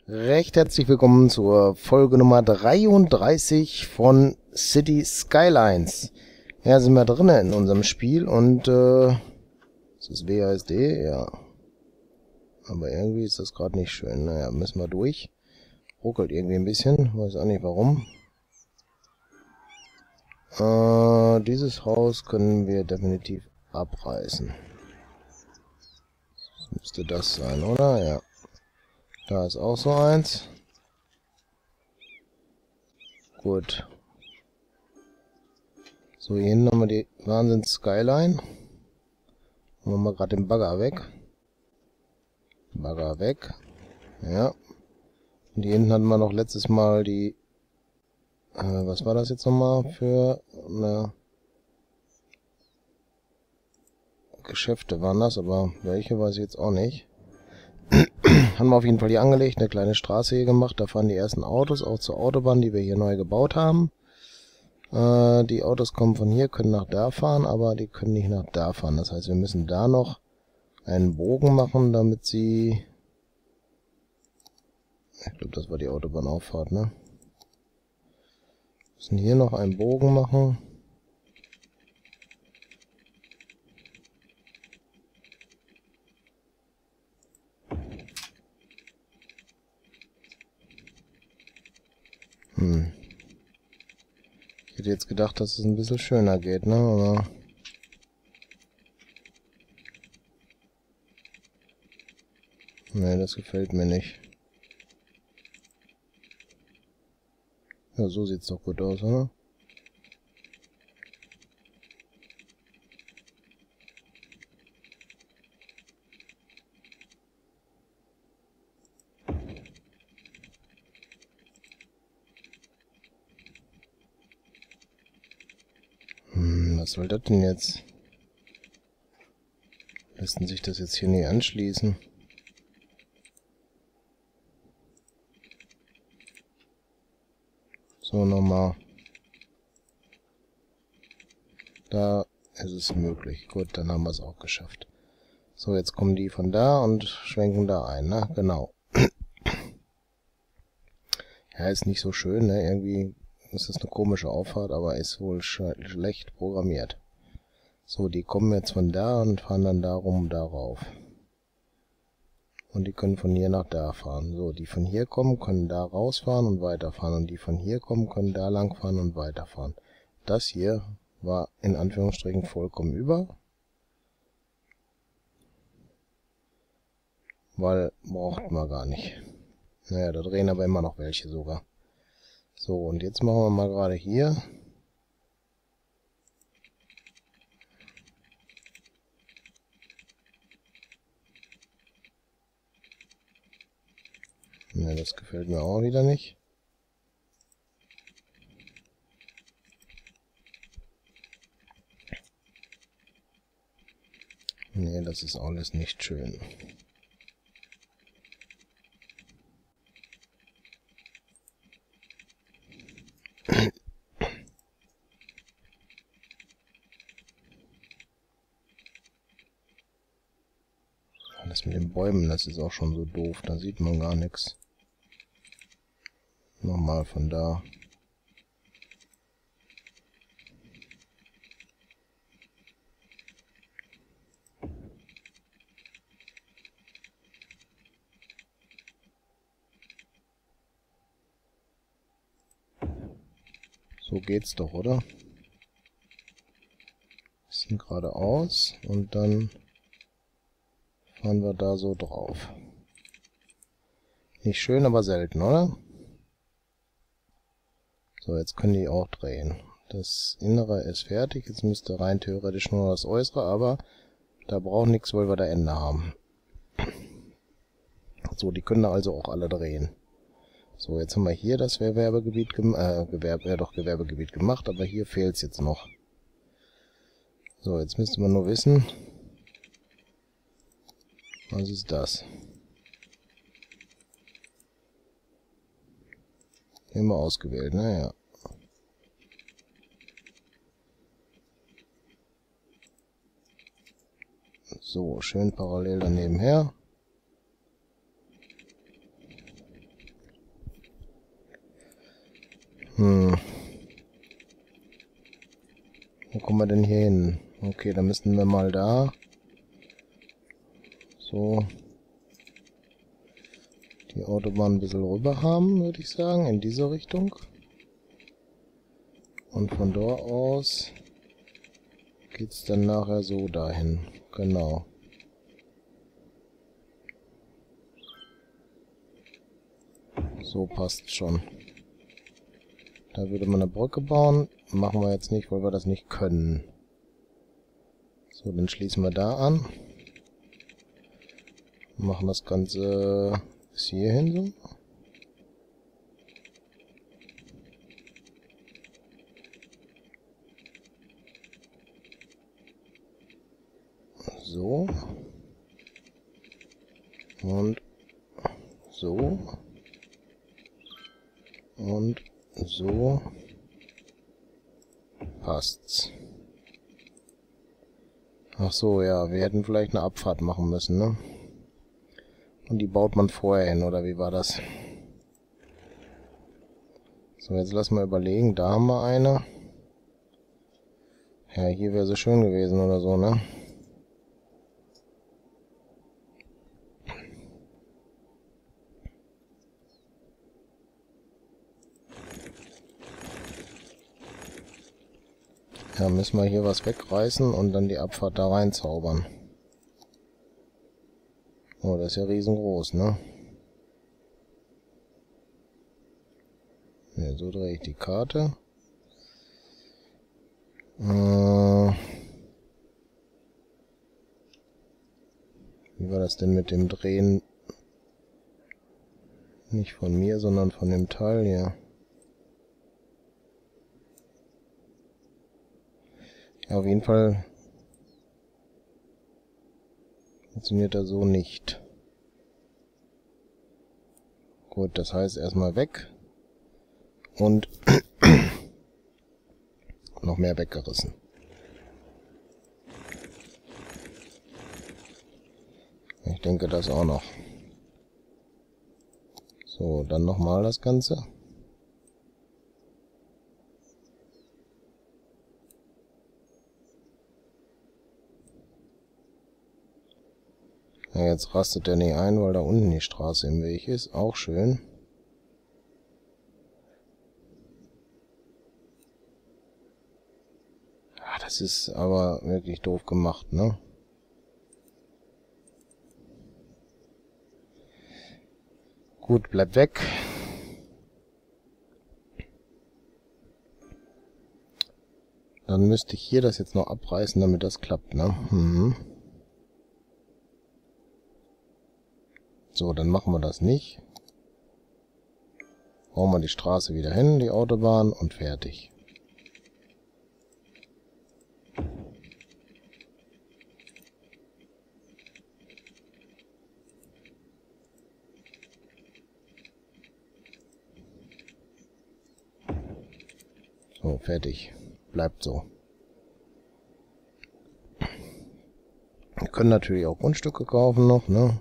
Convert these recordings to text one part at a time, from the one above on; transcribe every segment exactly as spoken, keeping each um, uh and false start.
Recht herzlich willkommen zur Folge Nummer dreiunddreißig von City Skylines. Ja, sind wir drinnen in unserem Spiel und äh, ist das W A S D? Ja. Aber irgendwie ist das gerade nicht schön. Naja, müssen wir durch. Ruckelt irgendwie ein bisschen, weiß auch nicht warum. Äh, dieses Haus können wir definitiv abreißen. Das müsste das sein, oder? Ja. Da ist auch so eins. Gut. So, hier hinten haben wir die Wahnsinns-Skyline. Machen wir mal gerade den Bagger weg. Bagger weg. Ja. Und hier hinten hatten wir noch letztes Mal die... Äh, was war das jetzt nochmal für eine... Geschäfte waren das, aber welche weiß ich jetzt auch nicht. Haben wir auf jeden Fall hier angelegt, eine kleine Straße hier gemacht. Da fahren die ersten Autos, auch zur Autobahn, die wir hier neu gebaut haben. Äh, die Autos kommen von hier, können nach da fahren, aber die können nicht nach da fahren. Das heißt, wir müssen da noch einen Bogen machen, damit sie... Ich glaube, das war die Autobahnauffahrt, ne? Wir müssen hier noch einen Bogen machen. Hm. Ich hätte jetzt gedacht, dass es ein bisschen schöner geht, ne? Aber... Ne, das gefällt mir nicht. Ja, so sieht's doch gut aus, oder? Hm, was soll das denn jetzt? Lässt sich das jetzt hier nicht anschließen? So, nochmal. Da ist es möglich. Gut, dann haben wir es auch geschafft. So, jetzt kommen die von da und schwenken da ein, ne? Genau. Ja, ist nicht so schön, ne? Irgendwie ist das eine komische Auffahrt, aber ist wohl sch schlecht programmiert. So, die kommen jetzt von da und fahren dann darum darauf. Und die können von hier nach da fahren. So, die von hier kommen, können da rausfahren und weiterfahren. Und die von hier kommen, können da lang fahren und weiterfahren. Das hier war in Anführungsstrichen vollkommen über. Weil braucht man gar nicht. Naja, da drehen aber immer noch welche sogar. So, und jetzt machen wir mal gerade hier. Ne, das gefällt mir auch wieder nicht. Ne, das ist alles nicht schön. Das mit den Bäumen, das ist auch schon so doof. Da sieht man gar nichts. Nochmal von da. So geht's doch, oder? Bisschen geradeaus und dann fahren wir da so drauf. Nicht schön, aber selten, oder? So, jetzt können die auch drehen. Das Innere ist fertig, jetzt müsste rein theoretisch nur das Äußere, aber da braucht nichts, weil wir da Ende haben. So, die können da also auch alle drehen. So, jetzt haben wir hier das Gewerbegebiet, gem äh, Gewerbe, ja doch Gewerbegebiet gemacht, aber hier fehlt es jetzt noch. So, jetzt müsste man nur wissen, was ist das? Immer ausgewählt, naja. So, schön parallel daneben her. Wo kommen wir denn hier hin? Okay, dann müssten wir mal da so die Autobahn ein bisschen rüber haben, würde ich sagen, in diese Richtung. Und von dort aus geht's dann nachher so dahin. Genau. So passt schon. Da würde man eine Brücke bauen. Machen wir jetzt nicht, weil wir das nicht können. So, dann schließen wir da an. Machen das Ganze bis hierhin so. So. Und so. Und so. Passt's. Ach so, ja, wir hätten vielleicht eine Abfahrt machen müssen, ne? Und die baut man vorher hin, oder wie war das? So, jetzt lass mal überlegen. Da haben wir eine. Ja, hier wäre sie schön gewesen oder so, ne? Ja, müssen wir hier was wegreißen und dann die Abfahrt da reinzaubern. Oh, das ist ja riesengroß, ne? Ne, so drehe ich die Karte. Äh, wie war das denn mit dem Drehen? Nicht von mir, sondern von dem Teil hier. Ja, auf jeden Fall funktioniert er so nicht. Gut, das heißt erstmal weg und noch mehr weggerissen. Ich denke das auch noch. So, dann nochmal das Ganze. Ja, jetzt rastet der nicht ein, weil da unten die Straße im Weg ist. Auch schön. Ja, das ist aber wirklich doof gemacht, ne? Gut, bleibt weg. Dann müsste ich hier das jetzt noch abreißen, damit das klappt, ne? Mhm. So, dann machen wir das nicht. Bauen wir die Straße wieder hin, die Autobahn, und fertig. So, fertig. Bleibt so. Wir können natürlich auch Grundstücke kaufen noch, ne?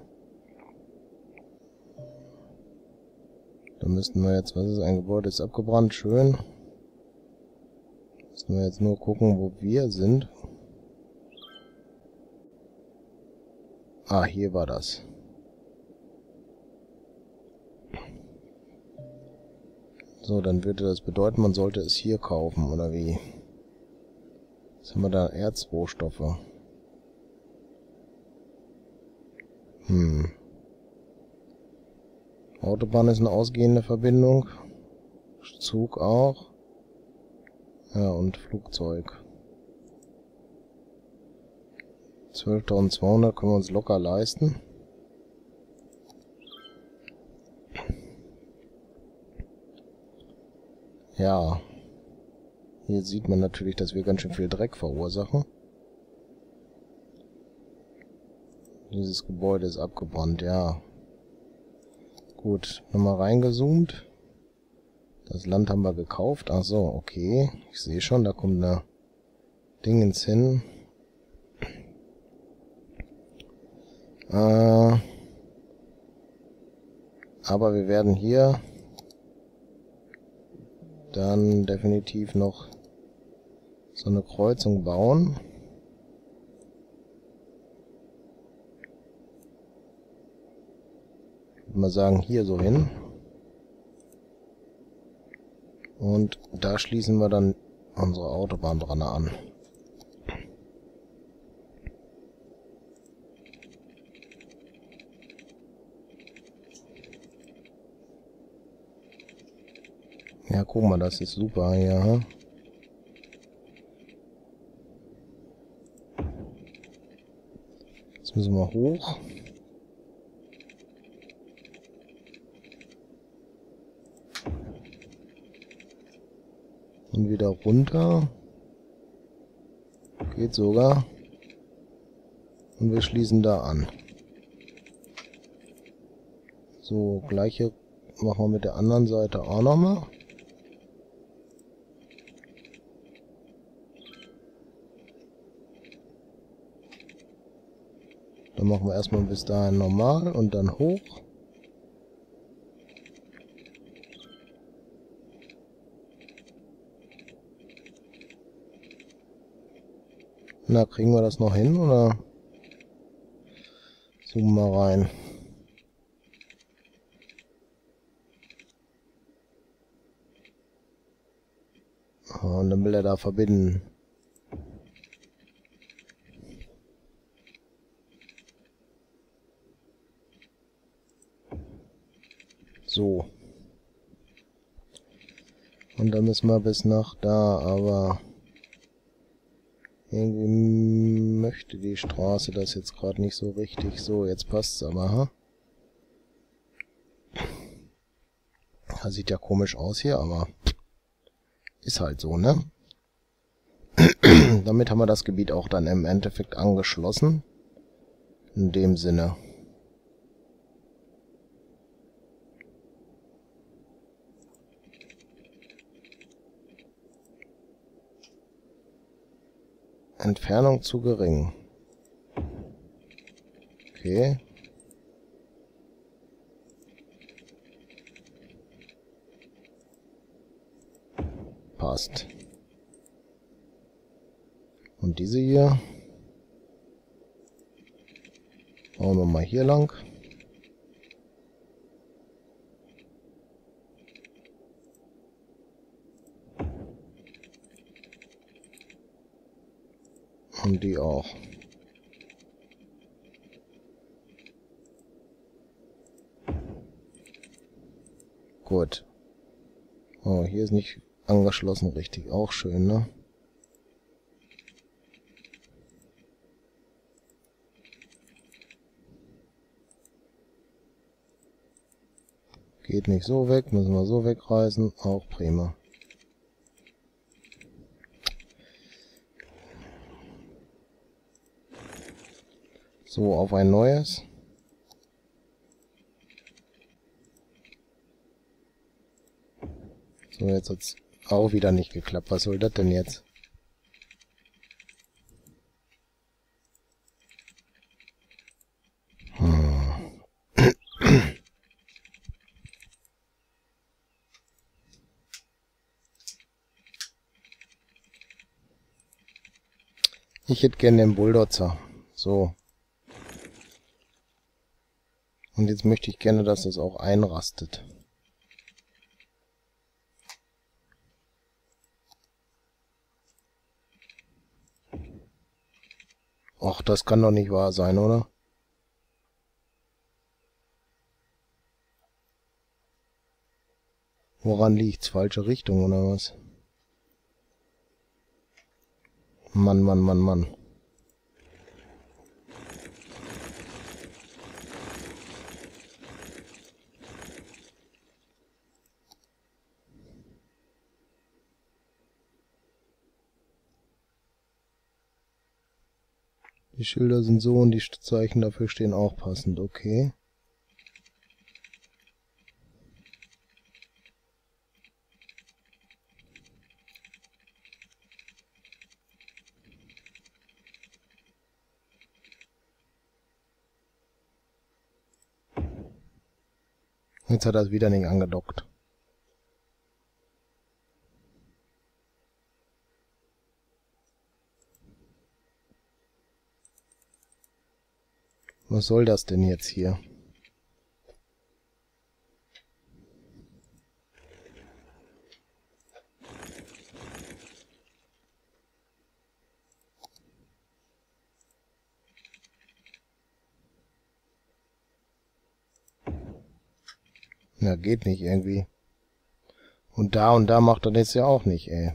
Da müssten wir jetzt, was ist, ein Gebäude ist abgebrannt, schön. Müssen wir jetzt nur gucken, wo wir sind. Ah, hier war das. So, dann würde das bedeuten, man sollte es hier kaufen, oder wie? Was haben wir da? Erzrohstoffe. Hm. Autobahn ist eine ausgehende Verbindung. Zug auch. Ja, und Flugzeug. zwölftausendzweihundert können wir uns locker leisten. Ja. Hier sieht man natürlich, dass wir ganz schön viel Dreck verursachen. Dieses Gebäude ist abgebrannt, ja. Gut, nochmal reingezoomt. Das Land haben wir gekauft. Ach so, okay. Ich sehe schon, da kommt eine Dingens hin. Äh, aber wir werden hier dann definitiv noch so so eine Kreuzung bauen. Ich würde mal sagen, hier so hin. Und da schließen wir dann unsere Autobahn dran an. Ja, guck mal, das ist super, ja. Jetzt müssen wir hoch. Und wieder runter. Geht sogar. Und wir schließen da an. So, gleiche machen wir mit der anderen Seite auch nochmal. Dann machen wir erstmal bis dahin normal und dann hoch. Na, kriegen wir das noch hin, oder? Zoomen mal rein. Und dann will er da verbinden. So. Und dann müssen wir bis nach da, aber irgendwie möchte die Straße das jetzt gerade nicht so richtig. So, jetzt passt's aber, ha? Das sieht ja komisch aus hier, aber ist halt so, ne? Damit haben wir das Gebiet auch dann im Endeffekt angeschlossen. In dem Sinne. Entfernung zu gering. Okay. Passt. Und diese hier bauen wir mal hier lang. Und die auch. Gut. Oh, hier ist nicht angeschlossen richtig. Auch schön, ne? Geht nicht so weg, müssen wir so wegreißen. Auch prima. So, auf ein neues. So, jetzt hat's auch wieder nicht geklappt. Was soll das denn jetzt? Hm. Ich hätte gerne den Bulldozer. So. Und jetzt möchte ich gerne, dass das auch einrastet. Ach, das kann doch nicht wahr sein, oder? Woran liegt's? Falsche Richtung, oder was? Mann, Mann, Mann, Mann. Die Schilder sind so und die Zeichen dafür stehen auch passend, okay. Jetzt hat er es wieder nicht angedockt. Was soll das denn jetzt hier? Ja, geht nicht irgendwie. Und da und da macht er das ja auch nicht, ey.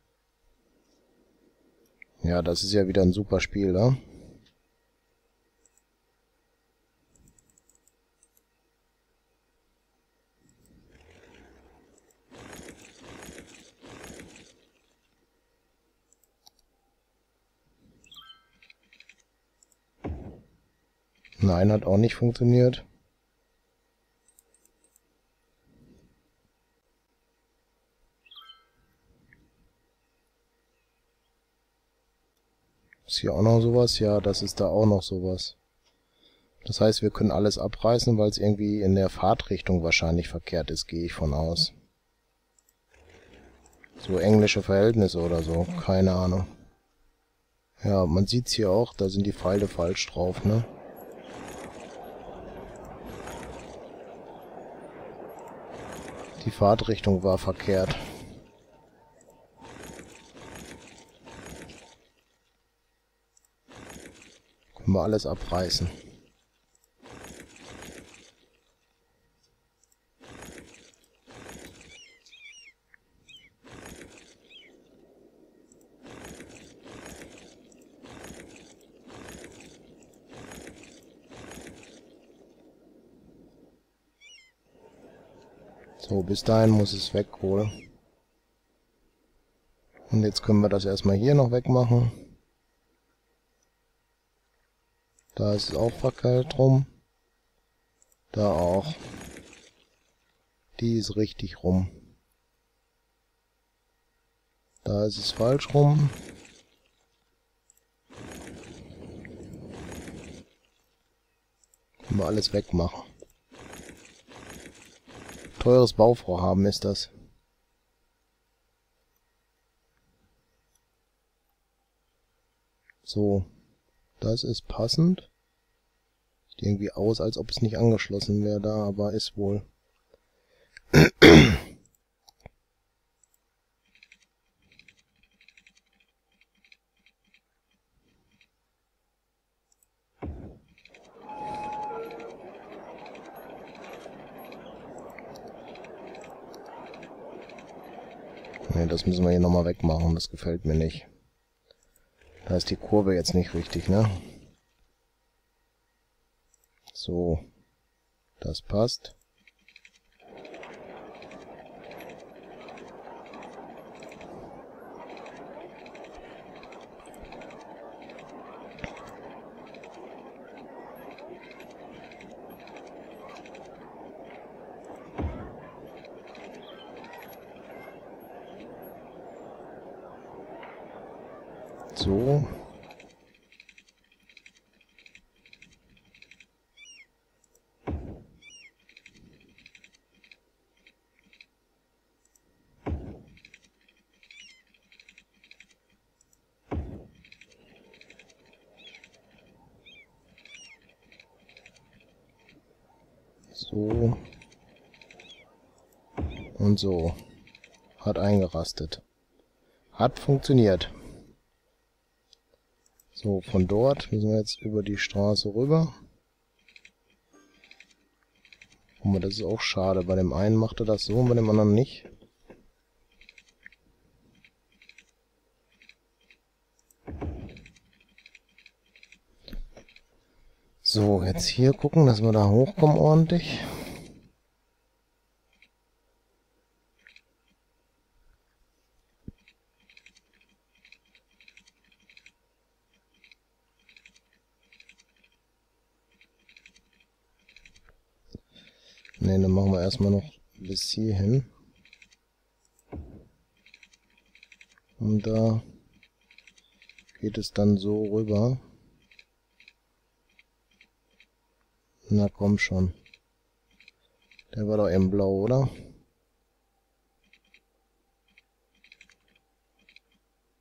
Ja, das ist ja wieder ein super Spiel, ne? Nein, hat auch nicht funktioniert. Ist hier auch noch sowas? Ja, das ist da auch noch sowas. Das heißt, wir können alles abreißen, weil es irgendwie in der Fahrtrichtung wahrscheinlich verkehrt ist, gehe ich von aus. So englische Verhältnisse oder so, keine Ahnung. Ja, man sieht's hier auch, da sind die Pfeile falsch drauf, ne? Die Fahrtrichtung war verkehrt. Können wir alles abreißen. So, bis dahin muss es weg wohl. Und jetzt können wir das erstmal hier noch wegmachen. Da ist es auch verkehrt rum. Da auch. Die ist richtig rum. Da ist es falsch rum. Können wir alles wegmachen. Teures Bauvorhaben ist das. So, das ist passend. Sieht irgendwie aus, als ob es nicht angeschlossen wäre da, aber ist wohl. Ne, das müssen wir hier nochmal wegmachen, das gefällt mir nicht. Da ist die Kurve jetzt nicht richtig, ne? So, das passt. So. So. Und so. Hat eingerastet. Hat funktioniert. So, von dort müssen wir jetzt über die Straße rüber. Guck mal, das ist auch schade. Bei dem einen macht er das so und bei dem anderen nicht. So, jetzt hier gucken, dass wir da hochkommen ordentlich. Ne, dann machen wir erstmal noch bis hierhin. Und da geht es dann so rüber. Na komm schon. Der war doch eben blau, oder?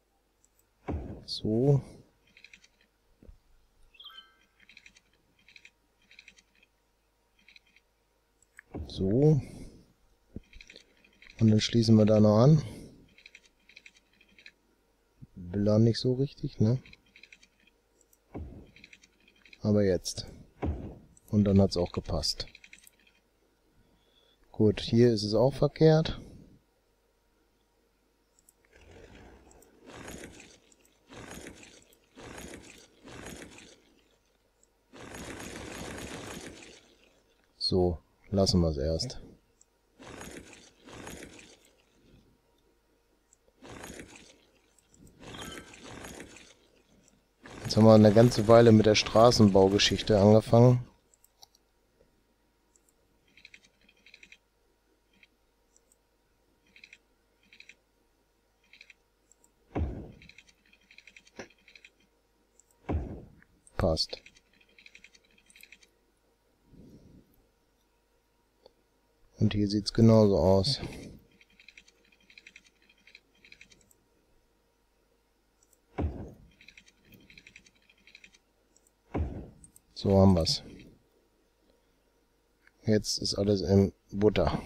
So. So. Und dann schließen wir da noch an. Will er nicht so richtig, ne? Aber jetzt. Und dann hat's auch gepasst. Gut, hier ist es auch verkehrt. So, lassen wir es erst. Jetzt haben wir eine ganze Weile mit der Straßenbaugeschichte angefangen. Passt. Und hier sieht es genauso aus. So haben wir es. Jetzt ist alles in Butter.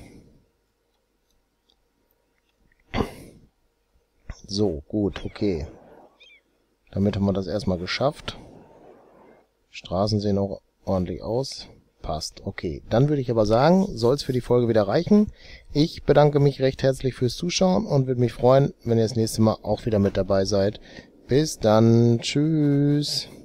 So, gut, okay. Damit haben wir das erstmal geschafft. Straßen sehen auch ordentlich aus. Passt, okay. Dann würde ich aber sagen, soll es für die Folge wieder reichen. Ich bedanke mich recht herzlich fürs Zuschauen und würde mich freuen, wenn ihr das nächste Mal auch wieder mit dabei seid. Bis dann. Tschüss.